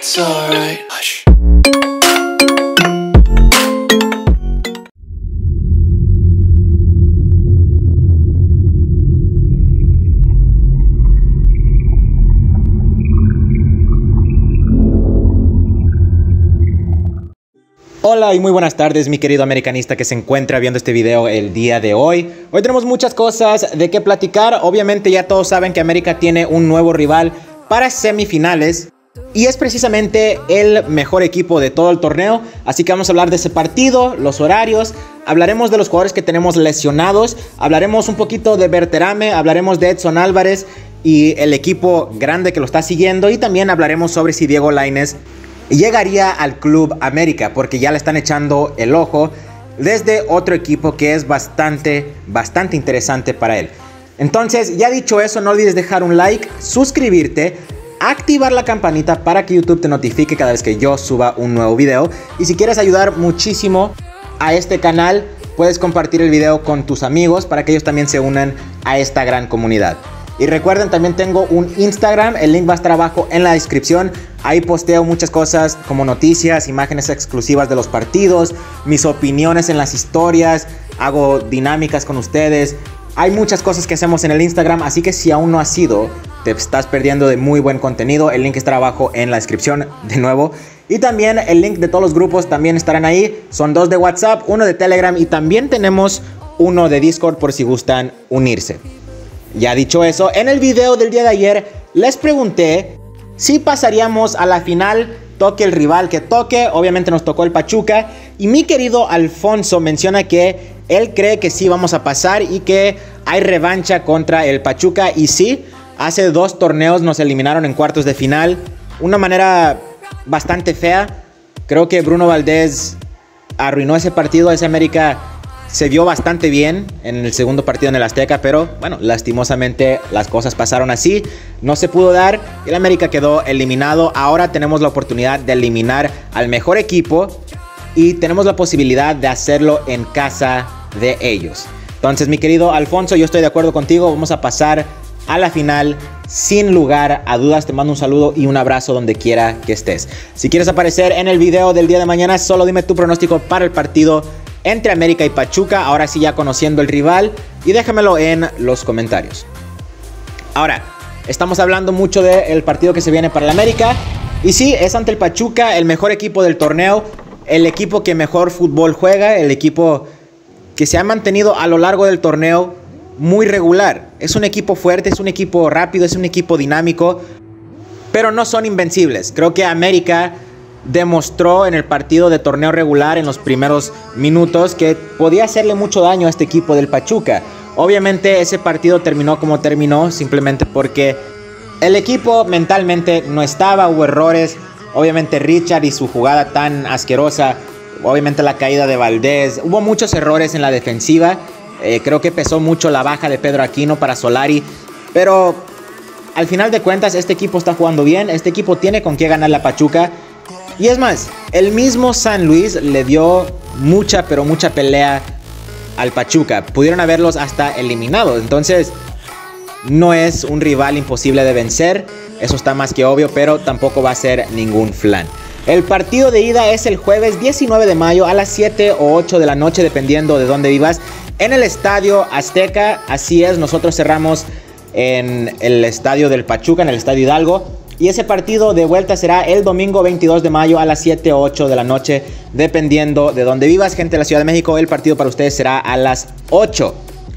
It's alright. Hush. Hola y muy buenas tardes, mi querido americanista que se encuentra viendo este video el día de hoy. Hoy tenemos muchas cosas de qué platicar. Obviamente ya todos saben que América tiene un nuevo rival para semifinales y es precisamente el mejor equipo de todo el torneo. Así que vamos a hablar de ese partido, los horarios, hablaremos de los jugadores que tenemos lesionados, hablaremos un poquito de Berterame, hablaremos de Edson Álvarez y el equipo grande que lo está siguiendo, y también hablaremos sobre si Diego Lainez llegaría al Club América, porque ya le están echando el ojo desde otro equipo que es bastante interesante para él. Entonces, ya dicho eso, no olvides dejar un like, suscribirte, activar la campanita para que YouTube te notifique cada vez que yo suba un nuevo video. Y si quieres ayudar muchísimo a este canal, puedes compartir el video con tus amigos para que ellos también se unan a esta gran comunidad. Y recuerden, también tengo un Instagram, el link va a estar abajo en la descripción. Ahí posteo muchas cosas como noticias, imágenes exclusivas de los partidos, mis opiniones en las historias, hago dinámicas con ustedes. Hay muchas cosas que hacemos en el Instagram, así que si aún no has ido, te estás perdiendo de muy buen contenido. El link estará abajo en la descripción de nuevo. Y también el link de todos los grupos también estarán ahí. Son 2 de WhatsApp, 1 de Telegram y también tenemos 1 de Discord por si gustan unirse. Ya dicho eso, en el video del día de ayer les pregunté si pasaríamos a la final, toque el rival que toque. Obviamente nos tocó el Pachuca y mi querido Alfonso menciona que él cree que sí vamos a pasar y que hay revancha contra el Pachuca. Y sí, hace 2 torneos nos eliminaron en cuartos de final, una manera bastante fea. Creo que Bruno Valdés arruinó ese partido. Ese América se vio bastante bien en el segundo partido en el Azteca, pero bueno, lastimosamente las cosas pasaron así, no se pudo dar, el América quedó eliminado. Ahora tenemos la oportunidad de eliminar al mejor equipo y tenemos la posibilidad de hacerlo en casa de ellos. Entonces, mi querido Alfonso, yo estoy de acuerdo contigo, vamos a pasar a la final sin lugar a dudas. Te mando un saludo y un abrazo donde quiera que estés. Si quieres aparecer en el video del día de mañana, solo dime tu pronóstico para el partido entre América y Pachuca, ahora sí ya conociendo el rival, y déjamelo en los comentarios. Ahora, estamos hablando mucho del partido que se viene para el América, y sí, es ante el Pachuca, el mejor equipo del torneo, el equipo que mejor fútbol juega, el equipo que se ha mantenido a lo largo del torneo muy regular. Es un equipo fuerte, es un equipo rápido, es un equipo dinámico, pero no son invencibles. Creo que América demostró en el partido de torneo regular en los primeros minutos que podía hacerle mucho daño a este equipo del Pachuca. Obviamente ese partido terminó como terminó simplemente porque el equipo mentalmente no estaba, hubo errores. Obviamente Richard y su jugada tan asquerosa, obviamente la caída de Valdés, hubo muchos errores en la defensiva. Creo que pesó mucho la baja de Pedro Aquino para Solari, pero al final de cuentas este equipo está jugando bien, este equipo tiene con qué ganar la Pachuca. Y es más, el mismo San Luis le dio mucha pelea al Pachuca. Pudieron haberlos hasta eliminado. Entonces, no es un rival imposible de vencer. Eso está más que obvio, pero tampoco va a ser ningún flan. El partido de ida es el jueves 19 de mayo a las 7 o 8 de la noche, dependiendo de dónde vivas, en el Estadio Azteca. Así es, nosotros cerramos en el Estadio del Pachuca, en el Estadio Hidalgo. Y ese partido de vuelta será el domingo 22 de mayo a las 7 o 8 de la noche, dependiendo de dónde vivas. Gente de la Ciudad de México, el partido para ustedes será a las 8.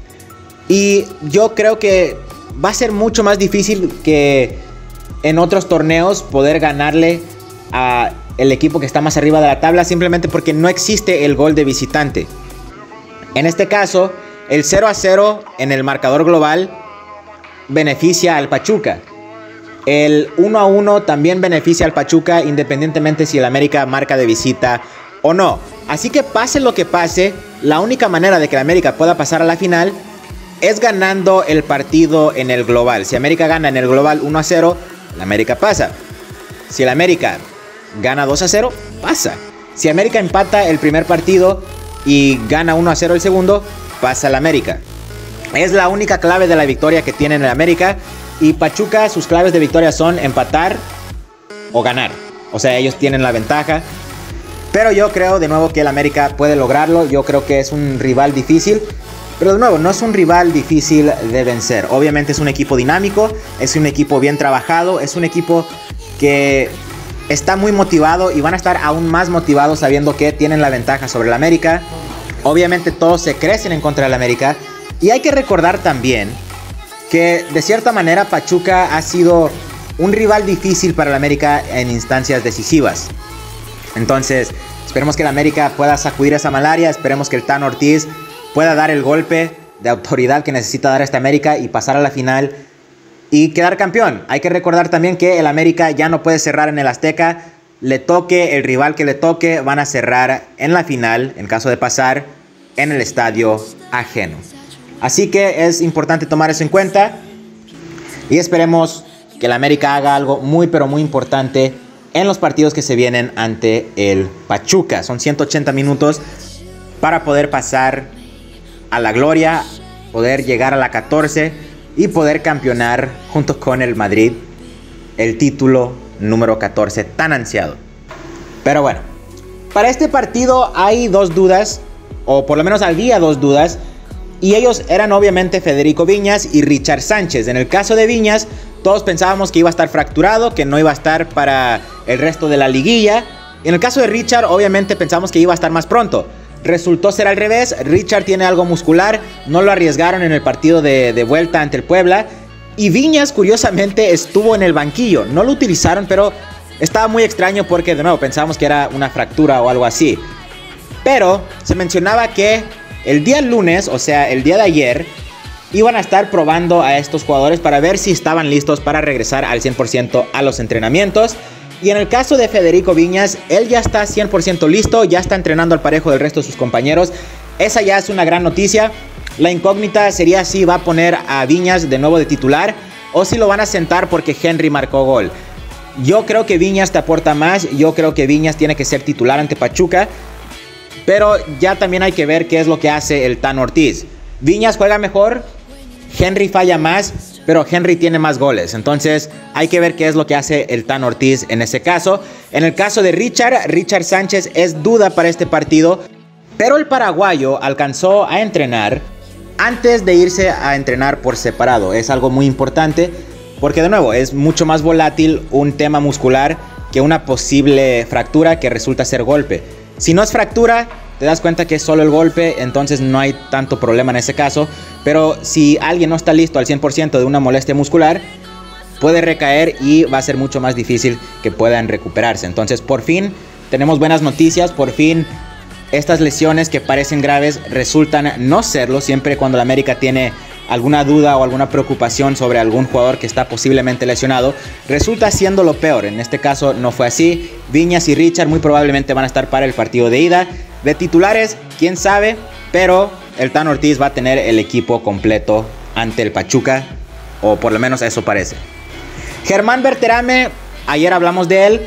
Y yo creo que va a ser mucho más difícil que en otros torneos poder ganarle a el equipo que está más arriba de la tabla, simplemente porque no existe el gol de visitante. En este caso, el 0-0 en el marcador global beneficia al Pachuca. El 1-1 también beneficia al Pachuca, independientemente si el América marca de visita o no. Así que pase lo que pase, la única manera de que el América pueda pasar a la final es ganando el partido en el global. Si América gana en el global 1-0, el América pasa. Si el América gana 2-0, pasa. Si América empata el primer partido y gana 1-0 el segundo, pasa el América. Es la única clave de la victoria que tiene el América. Y Pachuca, sus claves de victoria son empatar o ganar. O sea, ellos tienen la ventaja. Pero yo creo de nuevo que el América puede lograrlo. Yo creo que es un rival difícil. Pero de nuevo, no es un rival difícil de vencer. Obviamente es un equipo dinámico, es un equipo bien trabajado, es un equipo que está muy motivado y van a estar aún más motivados sabiendo que tienen la ventaja sobre el América. Obviamente todos se crecen en contra del América. Y hay que recordar también que de cierta manera Pachuca ha sido un rival difícil para el América en instancias decisivas. Entonces, esperemos que el América pueda sacudir esa malaria, esperemos que el Tan Ortiz pueda dar el golpe de autoridad que necesita dar a esta América y pasar a la final y quedar campeón. Hay que recordar también que el América ya no puede cerrar en el Azteca. Le toque el rival que le toque, van a cerrar en la final, en caso de pasar, en el estadio ajeno. Así que es importante tomar eso en cuenta y esperemos que el América haga algo muy pero muy importante en los partidos que se vienen ante el Pachuca. Son 180 minutos para poder pasar a la gloria, poder llegar a la 14 y poder campeonar junto con el Madrid el título número 14 tan ansiado. Pero bueno, para este partido hay dos dudas, o por lo menos había dos dudas, y ellos eran obviamente Federico Viñas y Richard Sánchez. En el caso de Viñas, todos pensábamos que iba a estar fracturado, que no iba a estar para el resto de la liguilla. En el caso de Richard, obviamente pensamos que iba a estar más pronto. Resultó ser al revés. Richard tiene algo muscular, no lo arriesgaron en el partido de vuelta ante el Puebla. Y Viñas, curiosamente, estuvo en el banquillo. No lo utilizaron, pero estaba muy extraño porque, de nuevo, pensábamos que era una fractura o algo así. Pero se mencionaba que el día lunes, o sea, el día de ayer, iban a estar probando a estos jugadores para ver si estaban listos para regresar al 100% a los entrenamientos. Y en el caso de Federico Viñas, él ya está 100% listo, ya está entrenando al parejo del resto de sus compañeros. Esa ya es una gran noticia. La incógnita sería si va a poner a Viñas de nuevo de titular o si lo van a sentar porque Henry marcó gol. Yo creo que Viñas te aporta más, yo creo que Viñas tiene que ser titular ante Pachuca. Pero ya también hay que ver qué es lo que hace el Tan Ortiz. Viñas juega mejor, Henry falla más, pero Henry tiene más goles. Entonces hay que ver qué es lo que hace el Tan Ortiz en ese caso. En el caso de Richard Sánchez es duda para este partido, pero el paraguayo alcanzó a entrenar antes de irse a entrenar por separado. Es algo muy importante porque, de nuevo, es mucho más volátil un tema muscular que una posible fractura que resulta ser golpe. Si no es fractura, te das cuenta que es solo el golpe, entonces no hay tanto problema en ese caso. Pero si alguien no está listo al 100% de una molestia muscular, puede recaer y va a ser mucho más difícil que puedan recuperarse. Entonces, por fin tenemos buenas noticias, por fin estas lesiones que parecen graves resultan no serlo, siempre cuando la América tiene alguna duda o alguna preocupación sobre algún jugador que está posiblemente lesionado, resulta siendo lo peor. En este caso no fue así. Viñas y Richard muy probablemente van a estar para el partido de ida. De titulares, quién sabe, pero el Tan Ortiz va a tener el equipo completo ante el Pachuca, o por lo menos eso parece. Germán Berterame, ayer hablamos de él.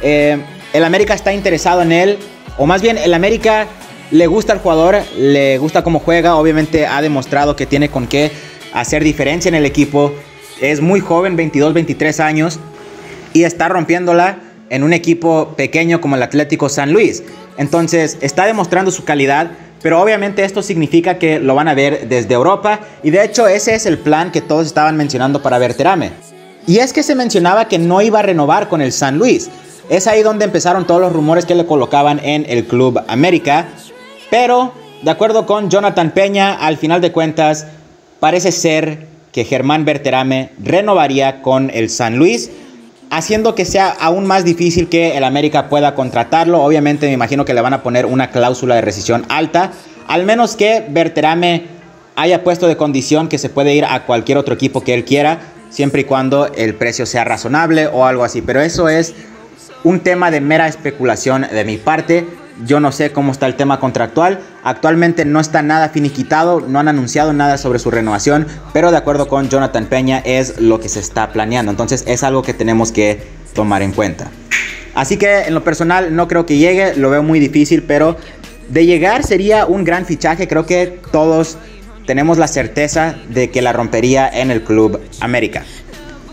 El América está interesado en él, o más bien el América le gusta al jugador, le gusta cómo juega. Obviamente ha demostrado que tiene con qué hacer diferencia en el equipo. Es muy joven, 22, 23 años, y está rompiéndola en un equipo pequeño como el Atlético San Luis. Entonces está demostrando su calidad, pero obviamente esto significa que lo van a ver desde Europa. Y de hecho ese es el plan que todos estaban mencionando para Berterame. Y es que se mencionaba que no iba a renovar con el San Luis. Es ahí donde empezaron todos los rumores que le colocaban en el Club América. Pero, de acuerdo con Jonathan Peña, al final de cuentas, parece ser que Germán Berterame renovaría con el San Luis, haciendo que sea aún más difícil que el América pueda contratarlo. Obviamente me imagino que le van a poner una cláusula de rescisión alta, al menos que Berterame haya puesto de condición que se puede ir a cualquier otro equipo que él quiera, siempre y cuando el precio sea razonable o algo así. Pero eso es un tema de mera especulación de mi parte. Yo no sé cómo está el tema contractual. Actualmente no está nada finiquitado, no han anunciado nada sobre su renovación, pero de acuerdo con Jonathan Peña es lo que se está planeando. Entonces es algo que tenemos que tomar en cuenta. Así que en lo personal no creo que llegue, lo veo muy difícil, pero de llegar sería un gran fichaje. Creo que todos tenemos la certeza de que la rompería en el Club América.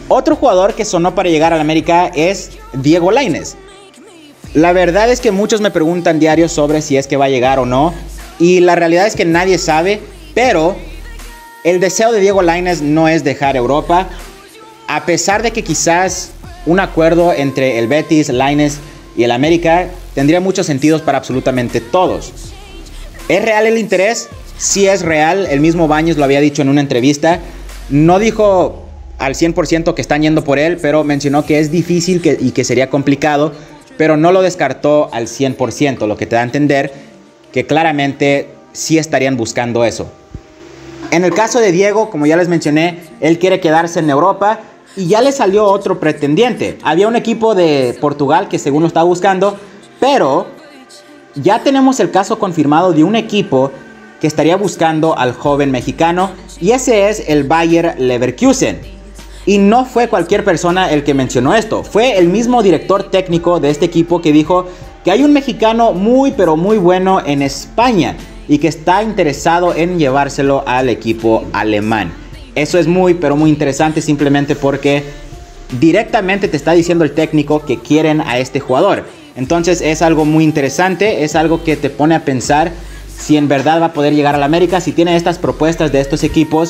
Otro jugador que sonó para llegar al América es Diego Lainez. La verdad es que muchos me preguntan diario sobre si es que va a llegar o no. Y la realidad es que nadie sabe, pero el deseo de Diego Lainez no es dejar Europa. A pesar de que quizás un acuerdo entre el Betis, Lainez y el América tendría muchos sentidos para absolutamente todos. ¿Es real el interés? Sí es real. El mismo Baños lo había dicho en una entrevista. No dijo al 100% que están yendo por él, pero mencionó que es difícil y que sería complicado, pero no lo descartó al 100%, lo que te da a entender que claramente sí estarían buscando eso. En el caso de Diego, como ya les mencioné, él quiere quedarse en Europa y ya le salió otro pretendiente. Había un equipo de Portugal que según lo estaba buscando, pero ya tenemos el caso confirmado de un equipo que estaría buscando al joven mexicano, y ese es el Bayer Leverkusen. Y no fue cualquier persona el que mencionó esto, fue el mismo director técnico de este equipo que dijo que hay un mexicano muy pero muy bueno en España y que está interesado en llevárselo al equipo alemán. Eso es muy pero muy interesante, simplemente porque directamente te está diciendo el técnico que quieren a este jugador. Entonces es algo muy interesante, es algo que te pone a pensar si en verdad va a poder llegar al América. Si tiene estas propuestas de estos equipos,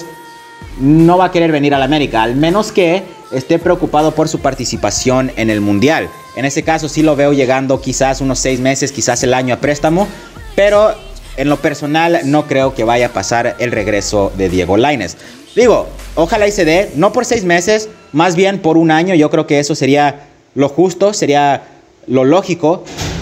no va a querer venir al América, al menos que esté preocupado por su participación en el Mundial. En ese caso sí lo veo llegando quizás unos 6 meses, quizás el año a préstamo, pero en lo personal no creo que vaya a pasar el regreso de Diego Lainez. Digo, ojalá y se dé, no por 6 meses, más bien por un año. Yo creo que eso sería lo justo, sería lo lógico.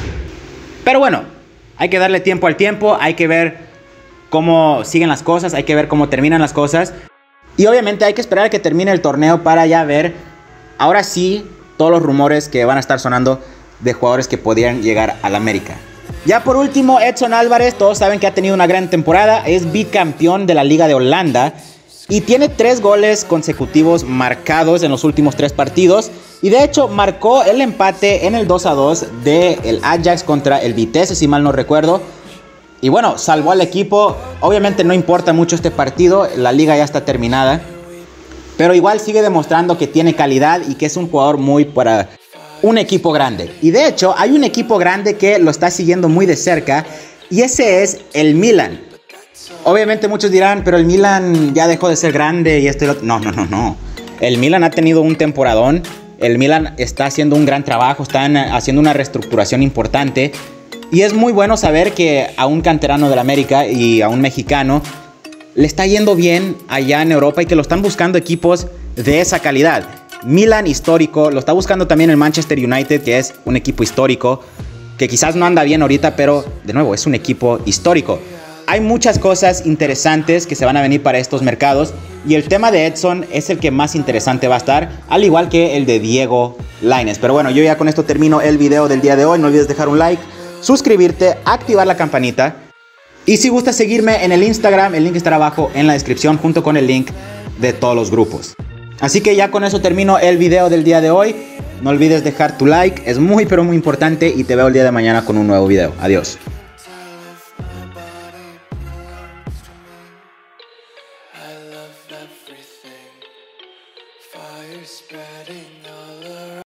Pero bueno, hay que darle tiempo al tiempo, hay que ver cómo siguen las cosas, hay que ver cómo terminan las cosas. Y obviamente hay que esperar a que termine el torneo para ya ver, ahora sí, todos los rumores que van a estar sonando de jugadores que podrían llegar al América. Ya por último, Edson Álvarez, todos saben que ha tenido una gran temporada, es bicampeón de la Liga de Holanda y tiene 3 goles consecutivos marcados en los últimos 3 partidos. Y de hecho marcó el empate en el 2-2 del Ajax contra el Vitesse, si mal no recuerdo. Y bueno, salvó al equipo. Obviamente no importa mucho este partido, la liga ya está terminada, pero igual sigue demostrando que tiene calidad y que es un jugador muy para un equipo grande. Y de hecho hay un equipo grande que lo está siguiendo muy de cerca, y ese es el Milan. Obviamente muchos dirán, pero el Milan ya dejó de ser grande y esto y lo otro. No. El Milan ha tenido un temporadón. El Milan está haciendo un gran trabajo, están haciendo una reestructuración importante. Y es muy bueno saber que a un canterano del América y a un mexicano le está yendo bien allá en Europa y que lo están buscando equipos de esa calidad. Milan histórico, lo está buscando también el Manchester United, que es un equipo histórico, que quizás no anda bien ahorita, pero de nuevo es un equipo histórico. Hay muchas cosas interesantes que se van a venir para estos mercados, y el tema de Edson es el que más interesante va a estar, al igual que el de Diego Lainez. Pero bueno, yo ya con esto termino el video del día de hoy. No olvides dejar un like, suscribirte, activar la campanita, y si gustas seguirme en el Instagram, el link estará abajo en la descripción junto con el link de todos los grupos. Así que ya con eso termino el video del día de hoy. No olvides dejar tu like, es muy pero muy importante, y te veo el día de mañana con un nuevo video. Adiós.